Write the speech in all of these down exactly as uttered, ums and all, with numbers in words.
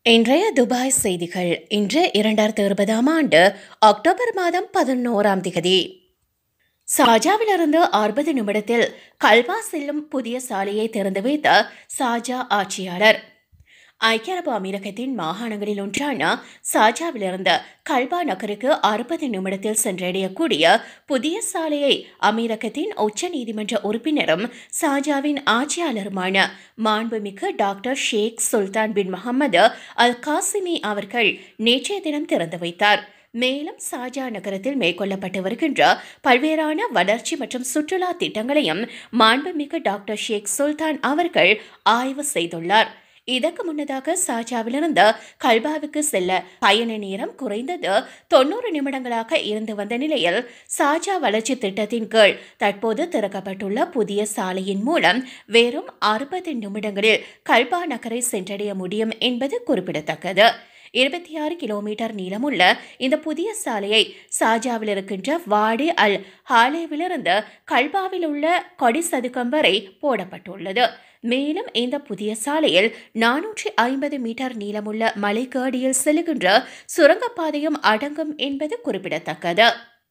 இன்றைய துபாய் செய்திகள். இன்று இரண்டாயிரத்து இருபதாம் ஆண்டு அக்டோபர் மாதம் பதினோராம் திகதி. சாஜாவிலிருந்து அறுபது நிமிடத்தில் கல்பா செல்லும் புதிய சாலையை திறந்து வைத்த சாஜா ஆட்சியாளர். ஐக்கிய அரபு அமீரகத்தின் மாகாணங்களில் ஒன்றான சாஜாவிலிருந்து கல்பா நகருக்கு அறுபது நிமிடத்தில் சென்றடையக்கூடிய புதிய சாலையை அமீரகத்தின் உச்ச நீதிமன்ற உறுப்பினரும் சாஜாவின் ஆட்சியாளருமான மாண்புமிகு doctor Sheikh Sultan bin Mohammed Al Qasimi அவர்கள் நேற்றைய தினம் திறந்து வைத்தார். மேலும் சாஜா நகரத்தில் மேற்கொள்ளப்பட்டு வருகின்ற பல்வேறான வளர்ச்சி மற்றும் சுற்றுலா திட்டங்களையும் மாண்புமிகு டாக்டர் ஷேக் சுல்தான் அவர்கள் ஆய்வு செய்துள்ளார். இதற்கு முன்னதாக சாஜாவிலிருந்து கல்பாவுக்கு செல்ல பயண நேரம் குறைந்தது தொன்னூறு நிமிடங்களாக இருந்து வந்த நிலையில் சாஜா வளர்ச்சி திட்டத்தின் கீழ் தற்போது திறக்கப்பட்டுள்ள புதிய சாலையின் மூலம் வெறும் அறுபது நிமிடங்களில் கல்பா நகரை சென்றடைய முடியும் என்பது குறிப்பிடத்தக்கது. இருபத்தி ஆறு கிலோமீட்டர் நீளமுள்ள இந்த புதிய சாலையை சாஜாவில் இருக்கின்ற வாடி அல் ஹாலேவிலிருந்து கல்பாவில் உள்ள கொடி சதுக்கம் வரை போடப்பட்டுள்ளது. மேலும் இந்த புதிய சாலையில் நானூற்றி ஐம்பது மீட்டர் நீளமுள்ள மலைக்காடியில் செல்லுகின்ற சுரங்கப்பாதையும் அடங்கும் என்பது குறிப்பிடத்தக்கது.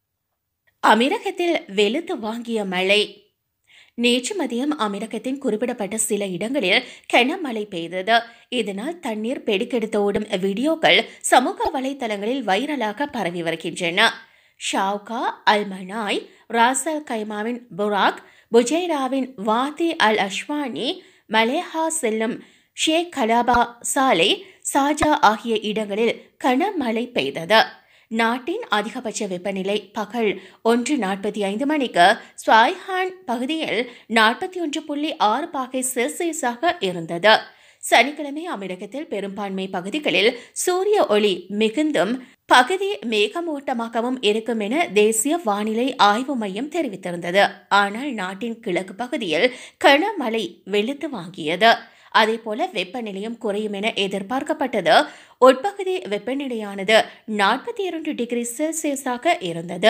அமீரகத்தில் வெளுத்து வாங்கிய மழை. நேற்று மதியம் அமீரகத்தின் குறிப்பிடப்பட்ட சில இடங்களில் கனமழை பெய்தது. இதனால் தண்ணீர் பெருக்கெடுத்து ஓடும் வீடியோக்கள் சமூக வலைதளங்களில் வைரலாக பரவி வருகின்றன. ஷாவ்கா அல்மனாய், ராசல் கைமாவின் புராக், புஜைராவின் வாதி அல் அஷ்வானி, மலேஹா செல்லும் ஷேக் கலாபா சாலை, சாஜா ஆகிய இடங்களில் கனமழை பெய்தது. நாட்டின் அதிகபட்ச வெப்பநிலை பகல் ஒன்று நாற்பத்தி ஐந்து மணிக்கு ஸ்வாய்ஹான் பகுதியில் நாற்பத்தி ஒன்று புள்ளி ஆறு பாகை செல்சியஸாக இருந்தது. சனிக்கிழமை அமீரகத்தில் பெரும்பான்மை பகுதிகளில் சூரிய ஒளி மிகுந்தும் பகுதி மேகமூட்டமாகவும் இருக்கும் என தேசிய வானிலை ஆய்வு மையம் தெரிவித்திருந்தது. ஆனால் நாட்டின் கிழக்கு பகுதியில் கனமழை வெளுத்து வாங்கியது. அதேபோல வெப்பநிலையும் குறையும் என எதிர்பார்க்கப்பட்டது. உட்பகுதி வெப்பநிலையானது நாற்பத்தி இரண்டு டிகிரி செல்சியஸாக இருந்தது.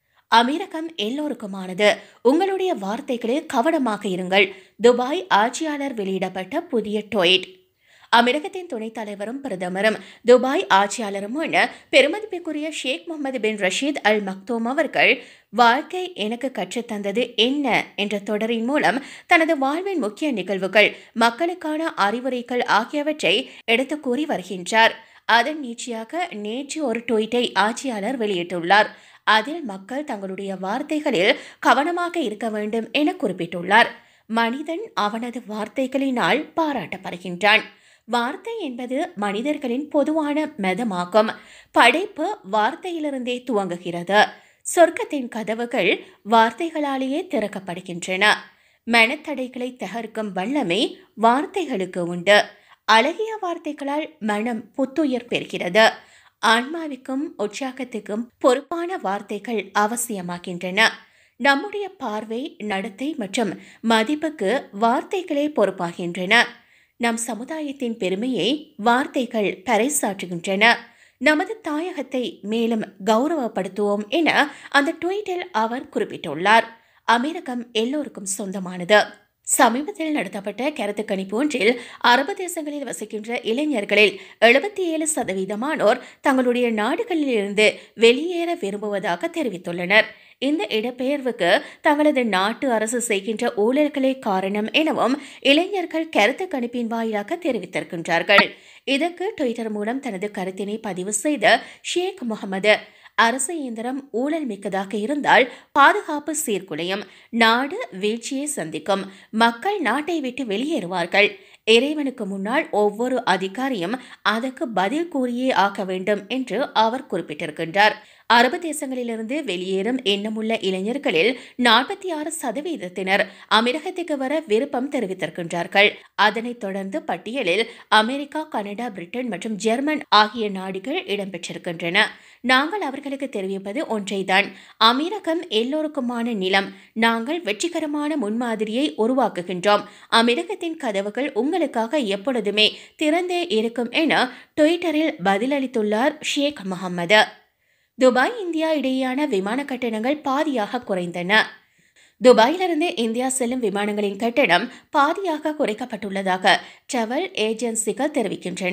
அமீரகம் எல்லோருக்குமானது. உங்களுடைய வார்த்தைகளில் கவனமாக இருங்கள். துபாய் ஆட்சியாளர் வெளியிடப்பட்ட புதிய ட்வீட். அமீரகத்தின் துணைத் தலைவரும் பிரதமரும் துபாய் ஆட்சியாளருமான பெருமதிப்புக்குரிய Sheikh Mohammed bin Rashid Al Maktoum அவர்கள் வாழ்க்கை எனக்கு கற்றுத்தந்தது என்ன என்ற தொடரின் மூலம் தனது வாழ்வின் முக்கிய நிகழ்வுகள், மக்களுக்கான அறிவுரைகள் ஆகியவற்றை எடுத்து கூறி வருகின்றார். அதன் நீட்சியாக நேற்று ஒரு ட்வீட்டை ஆட்சியாளர் வெளியிட்டுள்ளார். அதில் மக்கள் தங்களுடைய வார்த்தைகளில் கவனமாக இருக்க வேண்டும் என குறிப்பிட்டுள்ளார். மனிதன் அவனது வார்த்தைகளினால் பாராட்டப்படுகின்றான். வார்த்தை என்பது மனிதர்களின் பொதுவான மெதமாகும். படைப்பு வார்த்தையிலிருந்தே துவங்குகிறது. சொர்க்கத்தின் கதவுகள் வார்த்தைகளாலேயே திறக்கப்படுகின்றன. மனத்தடைகளை தகர்க்கும் வல்லமை வார்த்தைகளுக்கு உண்டு. அழகிய வார்த்தைகளால் மனம் புத்துயிர் பெறுகிறது. ஆன்மாவுக்கும் உற்சாகத்துக்கும் பொறுப்பான வார்த்தைகள் அவசியமாகின்றன. நம்முடைய பார்வை, நடத்தை மற்றும் மதிப்புக்கு வார்த்தைகளே பொறுப்பாகின்றன. நம் சமுதாயத்தின் பெருமையை வார்த்தைகள் பறைசாற்றுகின்றன. நமது தாயகத்தை மேலும் கௌரவப்படுத்துவோம் என அந்த ட்வீட்டில் அவர் குறிப்பிட்டுள்ளார். அமீரகம் எல்லோருக்கும் சொந்தமானது. சமீபத்தில் நடத்தப்பட்ட கருத்து கணிப்பு ஒன்றில் அரபு தேசங்களில் வசிக்கின்ற இளைஞர்களில் எழுபத்தி ஏழு சதவீதமானோர் தங்களுடைய நாடுகளில் இருந்து வெளியேற விரும்புவதாக தெரிவித்துள்ளனர். இந்த இடப்பெயர்வுக்கு தங்களது நாட்டு அரசு செய்கின்ற ஊழல்களே காரணம் எனவும் இளைஞர்கள் கருத்து கணிப்பின் வாயிலாக தெரிவித்திருக்கின்றார்கள். இதற்கு ட்விட்டர் மூலம் தனது கருத்தினை பதிவு செய்த ஷேக் முகமது, அரசு இயந்திரம் ஊழல் மிக்கதாக இருந்தால் பாதுகாப்பு சீர்குலையும், நாடு வீழ்ச்சியை சந்திக்கும், மக்கள் நாட்டை விட்டு வெளியேறுவார்கள். இறைவனுக்கு முன்னால் ஒவ்வொரு அதிகாரியும் அதற்கு பதில் கூறியே ஆக வேண்டும் என்று அவர் குறிப்பிட்டிருக்கின்றார். அரபு தேசங்களிலிருந்து வெளியேறும் எண்ணமுள்ள இளைஞர்களில் நாற்பத்தி ஆறு சதவீதத்தினர் அமீரகத்துக்கு வர விருப்பம் தெரிவித்திருக்கின்றார்கள். அதனைத் தொடர்ந்து பட்டியலில் அமெரிக்கா, கனடா, பிரிட்டன் மற்றும் ஜெர்மன் ஆகிய நாடுகள் இடம்பெற்றிருக்கின்றன. நாங்கள் அவர்களுக்கு தெரிவிப்பது ஒன்றைதான். அமீரகம் எல்லோருக்குமான நிலம். நாங்கள் வெற்றிகரமான முன்மாதிரியை உருவாக்குகின்றோம். அமீரகத்தின் கதவுகள் உங்களுக்காக எப்பொழுதுமே திறந்தே இருக்கும் என ட்விட்டரில் பதிலளித்துள்ளார் ஷேக் முகமது. துபாய் இந்தியா இடையேயான விமான கட்டணங்கள் பாதியாக குறைந்தன. துபாயிலிருந்து இந்தியா செல்லும் விமானங்களின் கட்டணம் பாதியாக குறைக்கப்பட்டுள்ளதாக டிராவல் ஏஜென்சிகள் தெரிவிக்கின்றன.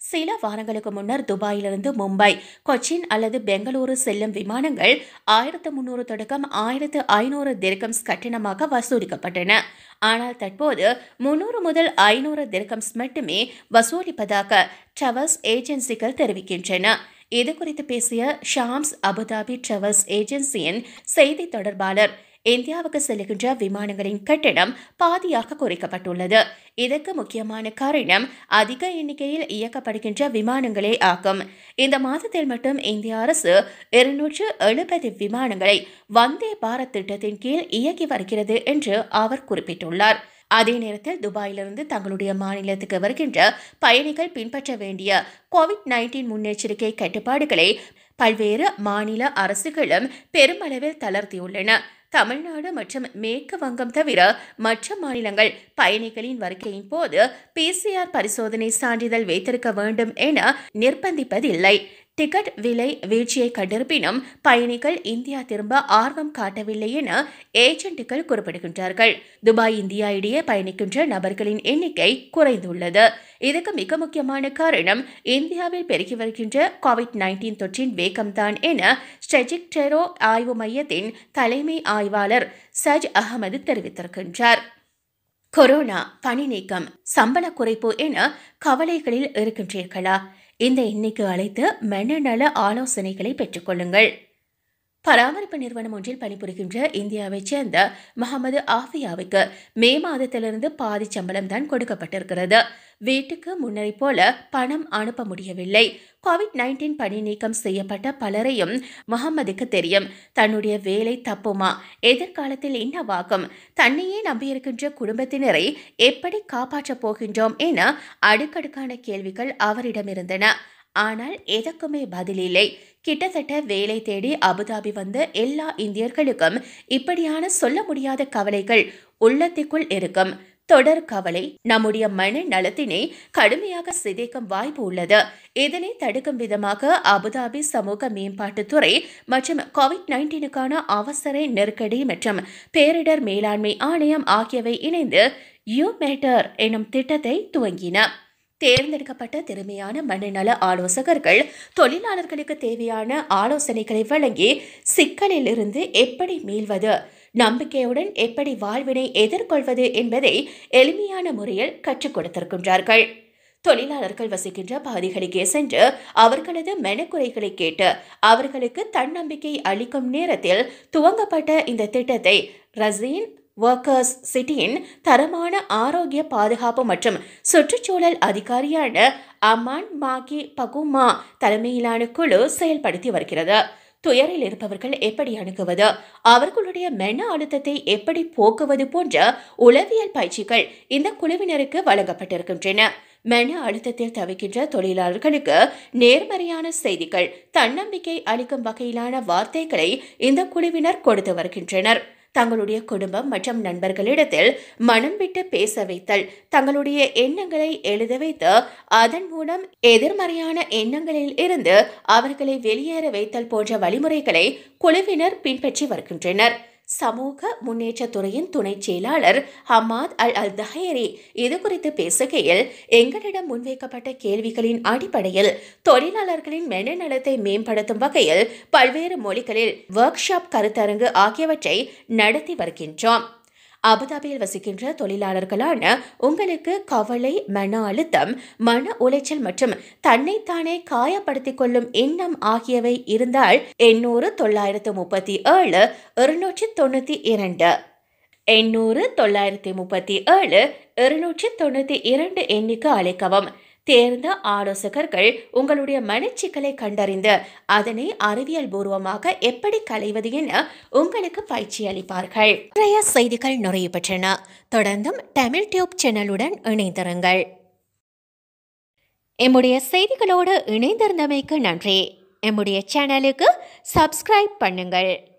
சில வாரங்களுக்கு முன்னர் துபாயிலிருந்து மும்பை, கொச்சின் அல்லது பெங்களூரு செல்லும் விமானங்கள் ஆயிரத்து முன்னூறு தொடக்கம் ஆயிரத்து ஐநூறு திர்கம்ஸ் கட்டணமாக வசூலிக்கப்பட்டன. ஆனால் தற்போது முன்னூறு முதல் ஐநூறு திர்கம்ஸ் மட்டுமே வசூலிப்பதாக டிராவல்ஸ் ஏஜென்சிகள் தெரிவிக்கின்றன. இதுகுறித்து பேசிய ஷாம்ஸ் அபுதாபி டிராவல்ஸ் ஏஜென்சியின் செய்தி தொடர்பாளர், இந்தியாவுக்கு செல்லுகின்ற விமானங்களின் கட்டணம் பாதியாக குறைக்கப்பட்டுள்ளது. இதற்கு முக்கியமான காரணம் அதிக எண்ணிக்கையில் இயக்கப்படுகின்ற விமானங்களே ஆகும். இந்த மாதத்தில் மட்டும் இந்திய அரசு இருநூற்று எழுபது விமானங்களை வந்தே பாரத் திட்டத்தின் கீழ் இயக்கி வருகிறது என்று அவர் குறிப்பிட்டுள்ளார். அதே நேரத்தில் துபாயிலிருந்து தங்களுடைய மாநிலத்துக்கு வருகின்ற பயணிகள் பின்பற்ற வேண்டிய கோவிட் நைன்டீன் முன்னெச்சரிக்கை கட்டுப்பாடுகளை பல்வேறு மாநில அரசுகளும் பெருமளவில் தளர்த்தியுள்ளன. தமிழ்நாடு மற்றும் மேற்கு வங்கம் தவிர மற்ற மாநிலங்கள் பயணிகளின் வருகையின் போது பிசிஆர் பரிசோதனை சான்றிதழ் வைத்திருக்க வேண்டும் என நிர்பந்திப்பதில்லை. டிக்கெட் விலை வீழ்ச்சியை கண்டிருப்பினும் பயணிகள் இந்தியா திரும்ப ஆர்வம் காட்டவில்லை என ஏஜென்ட்டுகள் குறிப்பிடுகின்றார்கள். துபாய் இந்தியா இடையே பயணிக்கின்ற நபர்களின் எண்ணிக்கை குறைந்துள்ளது. இதுக்கு மிக முக்கியமான காரணம் இந்தியாவில் பெருகி வருகின்ற கோவிட் நைன்டீன் தொற்றின் வேகம்தான் என ஸ்ட்ரெஜிக் டெரோ ஆய்வு மையத்தின் தலைமை ஆய்வாளர் சஜ் அகமது தெரிவித்திருக்கின்றார். கொரோனா, பணி நீக்கம், சம்பள குறைப்பு என கவலைகளில் இருக்கின்றீர்களா? இந்த எண்ணிக்கை அழைத்து மனநல ஆலோசனைகளை பெற்றுக்கொள்ளுங்கள். பராமரிப்பு நிறுவனம் ஒன்றில் பணிபுரிகின்ற இந்தியாவைச் சேர்ந்த முகமது ஆஃபியாவுக்கு மே மாதத்திலிருந்து பாதி சம்பளம் தான் கொடுக்கப்பட்டிருக்கிறது. வீட்டுக்கு முன்னரை போல பணம் அனுப்ப முடியவில்லை. கோவிட் நைன்டீன் பணி நீக்கம் செய்யப்பட்ட பலரையும் முகமதுக்கு தெரியும். தன்னுடைய வேலை தப்புமா, எதிர்காலத்தில் என்னவாகும், தன்னையே நம்பியிருக்கின்ற குடும்பத்தினரை எப்படி காப்பாற்றப் போகின்றோம் என அடுக்கடுக்கான கேள்விகள் அவரிடம் இருந்தன. ஆனால் எதற்குமே பதில் இல்லை. கிட்டத்தட்ட வேலை தேடி அபுதாபி வந்த எல்லா இந்தியர்களுக்கும் இப்படியான சொல்ல முடியாத கவலைகள் உள்ளத்திற்குள் இருக்கும். தொடர் கவலை நம்முடைய மன நலத்தினை கடுமையாக சிதைக்கும் வாய்ப்பு உள்ளது. இதனை தடுக்கும் விதமாக அபுதாபி சமூக மேம்பாட்டுத்துறை மற்றும் கோவிட் நைன்டீனுக்கான அவசர நெருக்கடி மற்றும் பேரிடர் மேலாண்மை ஆணையம் ஆகியவை இணைந்து யூ மேட்டர் எனும் திட்டத்தை துவங்கின. தேர்ந்தெடுக்கப்பட்ட திறமையான மனநல ஆலோசகர்கள் தொழிலாளர்களுக்கு தேவையான ஆலோசனைகளை வழங்கி சிக்கலில் இருந்து எப்படி மீள்வது, நம்பிக்கையுடன் எப்படி வாழ்வினை எதிர்கொள்வது என்பதை எளிமையான முறையில் கற்றுக் கொடுத்திருக்கின்றார்கள். தொழிலாளர்கள் வசிக்கின்ற பகுதிகளுக்கே சென்று அவர்களது மனக்குறைகளை கேட்டு அவர்களுக்கு தன்னம்பிக்கை அளிக்கும் நேரத்தில் துவங்கப்பட்ட இந்த திட்டத்தை ரசீன் ஒர்க்கர்ஸ் சிட்டியின் தரமான ஆரோக்கிய பாதுகாப்பு மற்றும் சுற்றுச்சூழல் அதிகாரியான அமான் மாகி பகுமா தலைமையிலான குழு செயல்படுத்தி வருகிறது. துயரில் இருப்பவர்கள் எப்படி அணுகுவது, அவர்களுடைய மன அழுத்தத்தை எப்படி போக்குவது போன்ற உளவியல் பயிற்சிகள் இந்த குழுவினருக்கு வழங்கப்பட்டிருக்கின்றன. மன அழுத்தத்தில் தவிக்கின்ற தொழிலாளர்களுக்கு நேர்மறையான செய்திகள், தன்னம்பிக்கை அளிக்கும் வகையிலான வார்த்தைகளை இந்த குழுவினர் கொடுத்து வருகின்றனர். தங்களுடைய குடும்பம் மற்றும் நண்பர்களிடத்தில் மனம் விட்டு பேச வைத்தல், தங்களுடைய எண்ணங்களை எழுத வைத்து அதன் மூலம் எதிர்மறையான எண்ணங்களில் இருந்து அவர்களை வெளியேற வைத்தல் போன்ற வழிமுறைகளை குழுவினர் பின்பற்றி வருகின்றனர். சமூக முன்னேற்றத்துறையின் துணை செயலாளர் ஹமாத் அல் அல் தஹேரி இது குறித்து பேசுகையில், எங்களிடம் முன்வைக்கப்பட்ட கேள்விகளின் அடிப்படையில் தொழிலாளர்களின் மனநலத்தை மேம்படுத்தும் வகையில் பல்வேறு மொழிகளில் ஒர்க் ஷாப், கருத்தரங்கு ஆகியவற்றை நடத்தி வருகின்றோம். அபுதாபியில் வசிக்கின்ற தொழிலாளர்களான உங்களுக்கு கவலை, மன அழுத்தம், மன உளைச்சல் மற்றும் தன்னைத்தானே காயப்படுத்திக் கொள்ளும் எண்ணம் ஆகியவை இருந்தால் எண்ணூறு தொள்ளாயிரத்து முப்பத்தி ஏழு இருநூற்றி தொண்ணூத்தி இரண்டு எண்ணூறு தொள்ளாயிரத்தி முப்பத்தி ஏழு இருநூற்றி தொண்ணூத்தி இரண்டு எண்ணிக்கு அழைக்கவும். தேர்ந்த ஆலோசகர்கள் உங்களுடைய மனச்சிக்கலை கண்டறிந்து அதனை அறிவியல் பூர்வமாக எப்படி களைவது என உங்களுக்கு பயிற்சி அளிப்பார்கள். நிறைய செய்திகள் நிறைய பெற்றன. தொடர்ந்தும் தமிழ் டியூப் சேனலுடன் இணைந்திருங்கள். எம்முடைய செய்திகளோடு இணைந்திருந்தமைக்கு நன்றி. எம்முடைய சேனலுக்கு சப்ஸ்கிரைப் பண்ணுங்கள்.